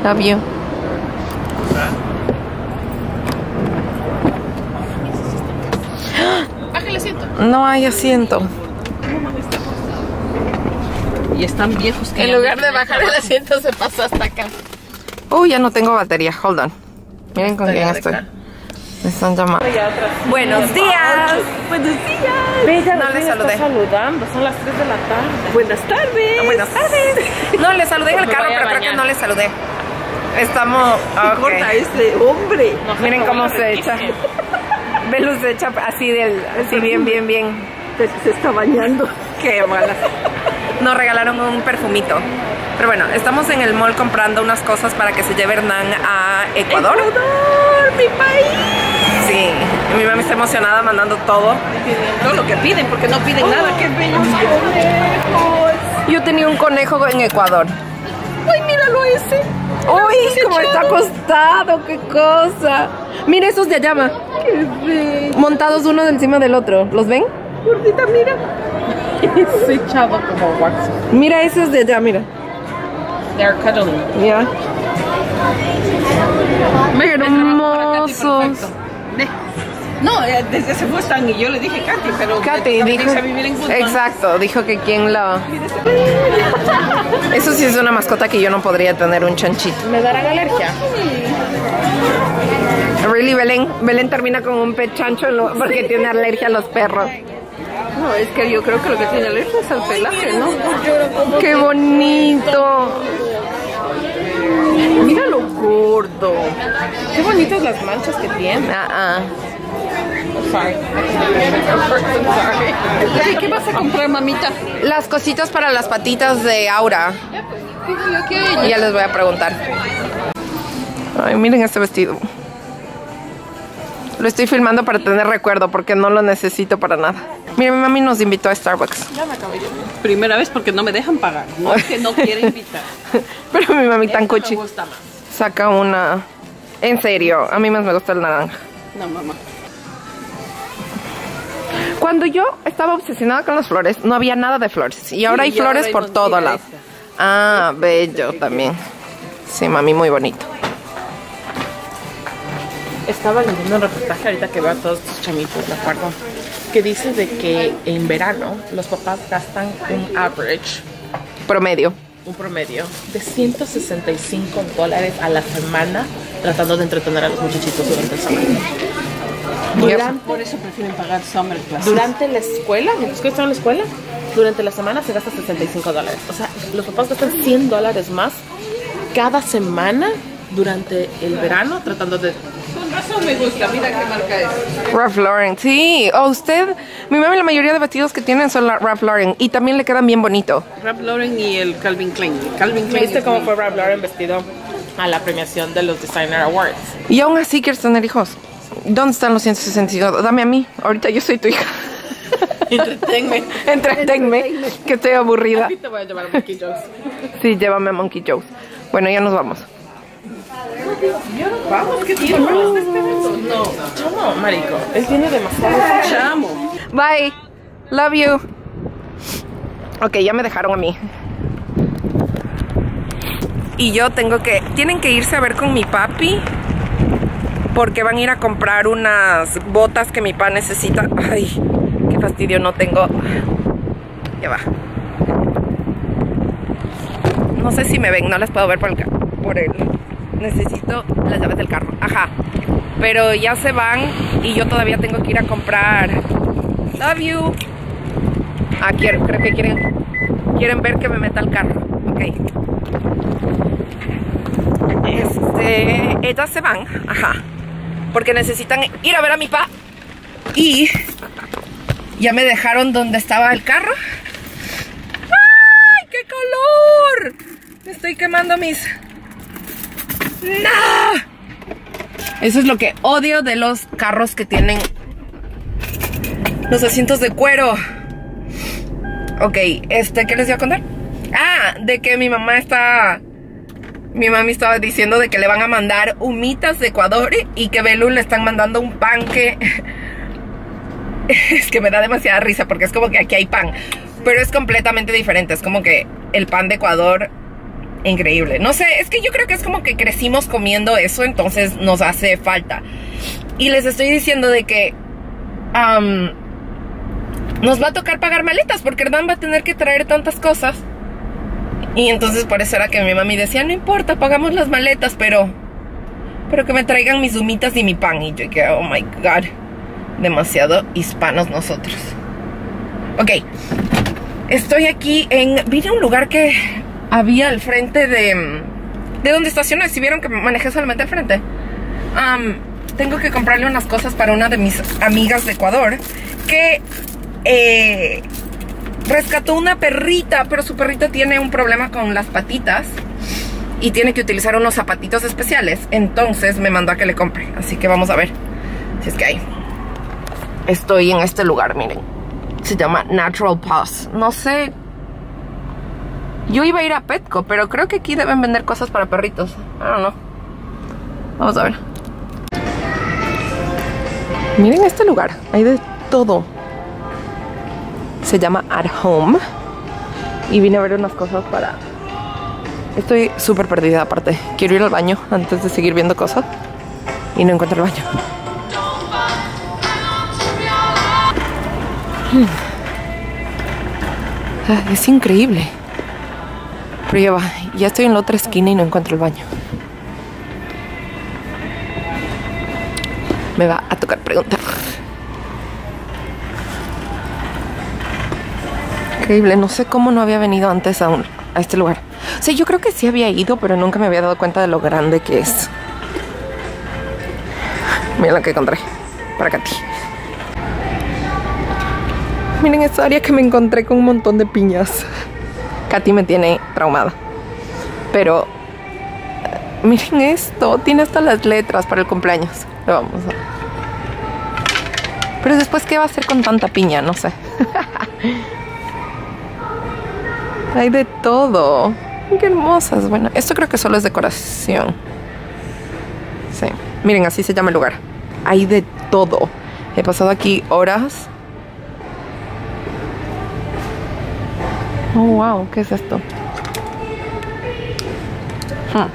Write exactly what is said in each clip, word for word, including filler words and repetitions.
Love you. Baja el asiento. No hay asiento. Y están viejos que En lugar de bajar el asiento se pasa hasta acá. Uy, ya no tengo batería. Hold on. Miren con quién estoy. Me están llamando. Buenos días. Buenos días. Bella, no le saludé. Saludando, son las tres de la tarde. Buenas tardes. No, buenas tardes. No, le saludé en el carro, pero creo que no le saludé. Estamos... Okay. Corta ese hombre. No, miren cómo se echa. Belu se echa así del... Así bien, bien, bien. Se, se está bañando. Qué mala. Nos regalaron un perfumito. Pero bueno, estamos en el mall comprando unas cosas para que se lleve Hernán a Ecuador. ¡Ecuador, mi país! Sí, mi mamá está emocionada mandando todo. Todo lo que piden, porque no piden oh, nada. ¡Qué bellos conejos! Yo tenía un conejo en Ecuador. ¡Ay, míralo ese! ¡Uy, cómo está acostado! ¡Qué cosa! Mira esos de allá, ma. ¡Qué bello! Montados uno encima del otro. ¿Los ven? Gordita, mira. Es echado como wax. Mira esos de allá, mira. They're cuddling. Mira. Qué hermosos. No, desde ese fue Stan y yo le dije Katy, pero Katy dijo, a vivir en exacto, dijo que quién la... Eso sí es una mascota que yo no podría tener, un chanchito. ¿Me darán alergia? Really, Belén, Belén termina con un pet chancho porque tiene alergia a los perros. No, es que yo creo que lo que tiene alergia es al pelaje, ¿no? ¡Qué bonito! Mira lo gordo. Qué bonitas las manchas que tiene. Ah, uh-uh. Sorry. Sorry. ¿Qué vas a comprar, mamita? Las cositas para las patitas de Aura. Y ya les voy a preguntar. Ay, miren este vestido. Lo estoy filmando para tener recuerdo porque no lo necesito para nada. Mira, mi mami nos invitó a Starbucks. Ya me acabé yo. Primera vez porque no me dejan pagar. No es que no quiere invitar. Pero mi mami tan cuchi. Me gusta más. Saca una... En serio, a mí más me gusta el naranja. No, mamá. Cuando yo estaba obsesionada con las flores, no había nada de flores. Y ahora sí, hay flores ahora por hay todo lado. Ah, bello también. Sí, mami, muy bonito. Estaba leyendo un reportaje ahorita que veo a todos estos chamitos, ¿de acuerdo? Que dice de que en verano los papás gastan un average, promedio, un promedio de ciento sesenta y cinco dólares a la semana tratando de entretener a los muchachitos durante el semana. Durante, por eso prefieren pagar summer classes. Durante la escuela, mientras que están en la escuela, durante la semana se gasta sesenta y cinco dólares. O sea, los papás gastan cien dólares más cada semana durante el verano tratando de... Con razón me gusta, mira qué marca es. Ralph Lauren, sí. O oh, usted, mi mami, la mayoría de vestidos que tienen son la Ralph Lauren y también le quedan bien bonito. Ralph Lauren y el Calvin Klein. Calvin Klein. ¿Viste cómo fue Ralph Lauren vestido a la premiación de los Designer Awards? Y aún así quieres tener hijos. ¿Dónde están los ciento sesenta y cinco? Dame a mí, ahorita yo soy tu hija. Entretenme. Entretenme, que estoy aburrida. Aquí te voy a llevar a Monkey Joe's. Sí, llévame a Monkey Joe's. Bueno, ya nos vamos. Vamos, ¿qué tiene? No, no, chamo, marico. Él tiene demasiado chamo. Bye. Love you. Ok, ya me dejaron a mí. Y yo tengo que... Tienen que irse a ver con mi papi porque van a ir a comprar unas botas que mi papá necesita. Ay, qué fastidio, no tengo... Ya va. No sé si me ven, no las puedo ver por el... Por el... Necesito las llaves del carro. Ajá. Pero ya se van y yo todavía tengo que ir a comprar. Love you. Ah, quiero, creo que quieren quieren ver que me meta al carro. Ok. Este, ellas se van. Ajá. Porque necesitan ir a ver a mi papá. Y ya me dejaron donde estaba el carro. ¡Ay, qué calor! Me estoy quemando mis... ¡No! Eso es lo que odio de los carros que tienen los asientos de cuero. Ok, este, ¿qué les voy a contar? Ah, de que mi mamá está... Mi mami estaba diciendo de que le van a mandar humitas de Ecuador y que Belu le están mandando un pan que... Es que me da demasiada risa porque es como que aquí hay pan, pero es completamente diferente. Es como que el pan de Ecuador increíble. No sé, es que yo creo que es como que crecimos comiendo eso, entonces nos hace falta. Y les estoy diciendo de que um, nos va a tocar pagar maletas, porque Hernán va a tener que traer tantas cosas. Y entonces por eso era que mi mami decía, no importa, pagamos las maletas, pero pero que me traigan mis humitas y mi pan. Y yo que, oh my god, demasiado hispanos nosotros. Ok, estoy aquí en... Vine a un lugar que había al frente de de donde estacioné. Si vieron que manejé solamente al frente. um, Tengo que comprarle unas cosas para una de mis amigas de Ecuador, que eh, rescató una perrita, pero su perrita tiene un problema con las patitas y tiene que utilizar unos zapatitos especiales. Entonces me mandó a que le compre. Así que vamos a ver si es que hay. Estoy en este lugar, miren. Se llama Natural Paws. No sé. Yo iba a ir a Petco, pero creo que aquí deben vender cosas para perritos. I don't know. Vamos a ver. Miren este lugar. Hay de todo. Se llama At Home. Y vine a ver unas cosas para... Estoy súper perdida aparte. Quiero ir al baño antes de seguir viendo cosas. Y no encuentro el baño. Hmm. Es increíble. Pero ya va. Ya estoy en la otra esquina y no encuentro el baño. Me va a tocar preguntar. Increíble, no sé cómo no había venido antes a, un, a este lugar. O sea, yo creo que sí había ido, pero nunca me había dado cuenta de lo grande que es. Miren lo que encontré para Katy. Miren esta área que me encontré con un montón de piñas. Katy me tiene traumada. Pero miren esto, tiene hasta las letras para el cumpleaños. Lo vamos a... Pero después, ¿qué va a hacer con tanta piña? No sé. Hay de todo. Qué hermosas. Bueno, esto creo que solo es decoración. Sí. Miren, así se llama el lugar. Hay de todo. He pasado aquí horas. Oh, wow. ¿Qué es esto? Hmm.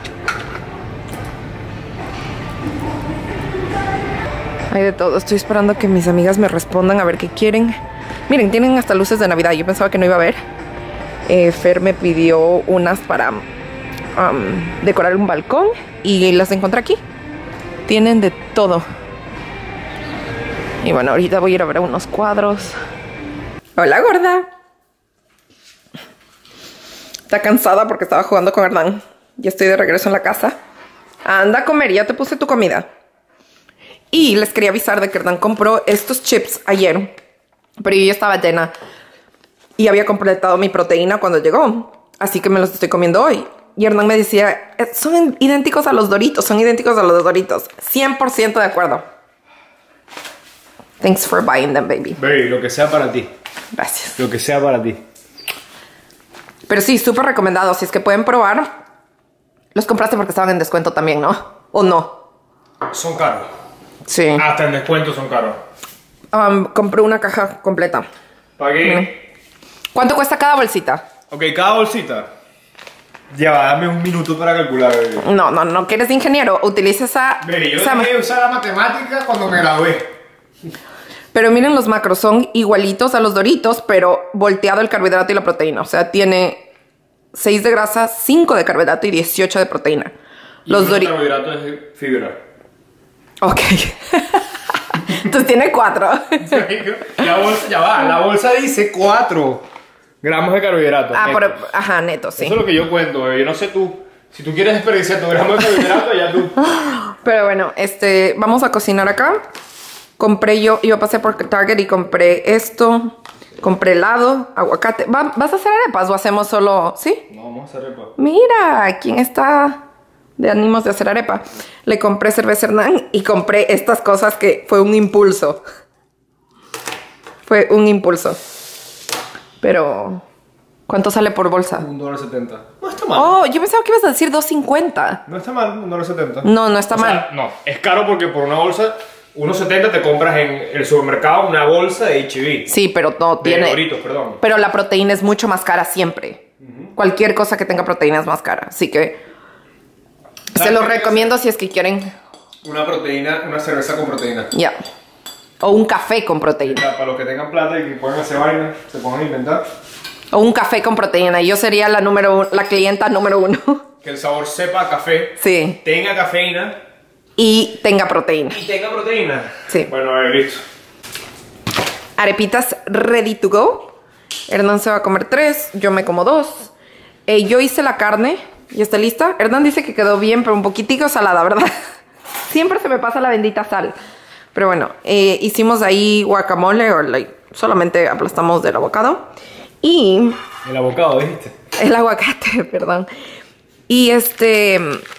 Hay de todo. Estoy esperando que mis amigas me respondan a ver qué quieren. Miren, tienen hasta luces de Navidad. Yo pensaba que no iba a haber. Eh, Fer me pidió unas para um, decorar un balcón y las encontré aquí. Tienen de todo. Y bueno, ahorita voy a ir a ver unos cuadros. Hola, gorda. Está cansada porque estaba jugando con Hernán. Ya estoy de regreso en la casa. Anda a comer, ya te puse tu comida. Y les quería avisar de que Hernán compró estos chips ayer, pero yo ya estaba llena y había completado mi proteína cuando llegó, así que me los estoy comiendo hoy. Y Hernán me decía, son idénticos a los Doritos, son idénticos a los Doritos. cien por ciento de acuerdo. Thanks for buying them, baby. Baby, lo que sea para ti. Gracias. Lo que sea para ti. Pero sí, súper recomendado. Si es que pueden probar. Los compraste porque estaban en descuento también, ¿no? ¿O no? Son caros. Sí. Hasta en descuento son caros. Um, compré una caja completa. ¿Pagué? ¿Cuánto cuesta cada bolsita? Ok, cada bolsita. Lleva, dame un minuto para calcular, baby. No, no, no, que eres ingeniero. Utiliza esa... Baby, yo esa dejé de usar la matemática cuando me gradué. Pero miren los macros, son igualitos a los Doritos, pero volteado el carbohidrato y la proteína. O sea, tiene seis de grasa, cinco de carbohidrato y dieciocho de proteína. Los Doritos... carbohidrato es fibra. Ok. Entonces tiene cuatro. La bolsa, ya va, la bolsa dice cuatro gramos de carbohidratos. Ah, netos. por, ajá, neto, sí. Eso es lo que yo cuento, bebé. Yo no sé tú. Si tú quieres desperdiciar tu gramo de carbohidratos, ya tú. Pero bueno, este, vamos a cocinar acá. Compré yo, yo pasé por Target y compré esto. Compré helado, aguacate. ¿Va, ¿Vas a hacer arepas o hacemos solo...? ¿Sí? No, vamos a hacer arepa. Mira, ¿quién está de ánimos de hacer arepa? Le compré cerveza Hernán y compré estas cosas que fue un impulso. Fue un impulso. Pero... ¿cuánto sale por bolsa? Un dólar setenta. No está mal. Oh, yo pensaba que ibas a decir dos cincuenta. No está mal, un dólar setenta. No, no está o mal. Sea, no, es caro porque por una bolsa, uno setenta te compras en el supermercado una bolsa de H E B. Sí, pero no de tiene... Doritos, perdón. Pero la proteína es mucho más cara siempre. Uh-huh. cualquier cosa que tenga proteína es más cara. Así que se los recomiendo si es que quieren. Una proteína, una cerveza con proteína. Ya. Yeah. O un café con proteína. Para los que tengan plata y que puedan hacer vaina, se pongan a inventar. O un café con proteína. Yo sería la número uno, la clienta número uno. Que el sabor sepa a café. Sí. Tenga cafeína. Y tenga proteína. Y tenga proteína. Sí. Bueno, a ver, listo. Arepitas ready to go. Hernán se va a comer tres, yo me como dos. Eh, yo hice la carne y está lista. Hernán dice que quedó bien, pero un poquitico salada, ¿verdad? Siempre se me pasa la bendita sal. Pero bueno, eh, hicimos ahí guacamole, o like, solamente aplastamos del avocado. Y... El avocado, dijiste. El aguacate, perdón. Y este...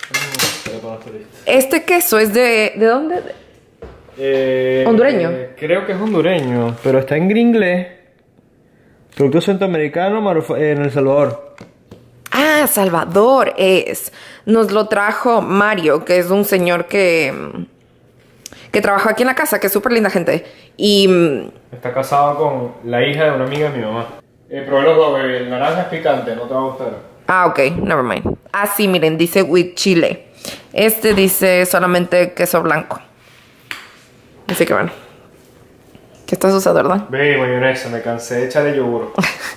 Este queso es de... ¿De dónde? Eh, ¿Hondureño? Eh, creo que es hondureño, pero está en inglés. Producto centroamericano en El Salvador. Ah, Salvador es. Nos lo trajo Mario, que es un señor que... que trabaja aquí en la casa, que es súper linda gente. Y... Está casado con la hija de una amiga de mi mamá. Eh, probé los dos, el naranja es picante, no te va a gustar. Ah, ok, never mind. Ah, sí, miren, dice with chile. Este dice solamente queso blanco. Así que bueno. ¿Qué estás usando, verdad? Ve, mayonesa, me cansé de echarle yogur.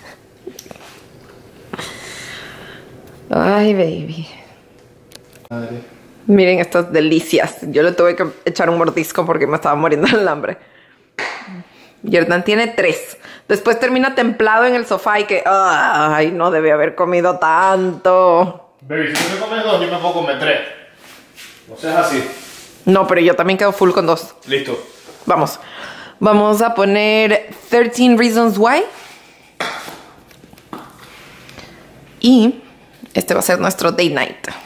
Ay, baby. Madre. Miren estas delicias. Yo le tuve que echar un mordisco porque me estaba muriendo del hambre. Y Hernán tiene tres. Después termina templado en el sofá y que... Ay, no debe haber comido tanto. Baby, si tú te comes dos, yo me puedo comer tres. No seas así. No, pero yo también quedo full con dos. Listo. Vamos. Vamos a poner thirteen Reasons Why. Y este va a ser nuestro date night.